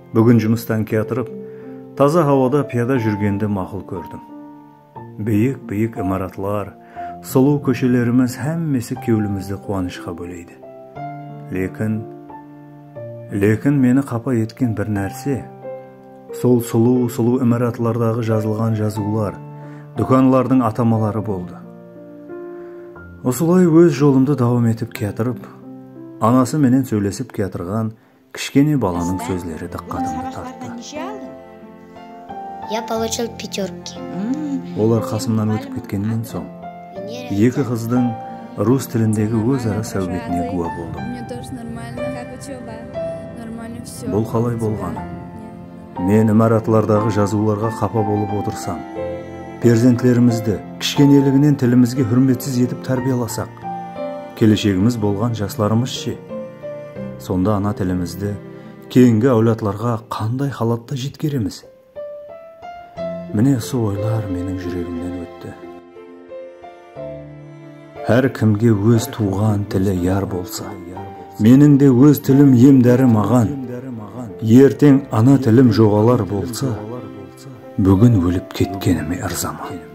Бүгін жұмыстан кетіріп, таза havada piyada жүргенді мақұл көрдім. Бейік имаратлар, сұлу көшелеріміз әммесі кеулімізді қуанышқа бөлейді. Лекін мені қапа еткен бір нәрсе, сол сұлу имаратлардағы жазылған жазулар, дүканлардың атамалары болды. Осылай өз жолымды давам етіп кетіріп, анасы менен сөйлесіп кетірған кішкене баланың сөзлері диққатымды тартты. Я получил 5. Олар қасымнан өтіп кеткеннен соң, екі қыздың рус тіліндегі өзара сәубетіне куә болдым. Бұл қалай болғаны? Мен имаратлардағы жазуларға қапа болып отырсам, перзентлерімізді кішкенелігінен тілімізге хүрметсіз етіп тәрбияласақ, келешегіміз болған жастарымыз ше? Сонда ана тілімізді кейінгі әулетларға қандай халатта жеткереміз? Міне осы ойлар менің жүрегімнен өтті. Әр кімге өз туған тілі яр болса, менің де өз тілім емдәрі маған, ертең ана тілім жоғалар болса, бүгін өліп кеткеніме ырзамын.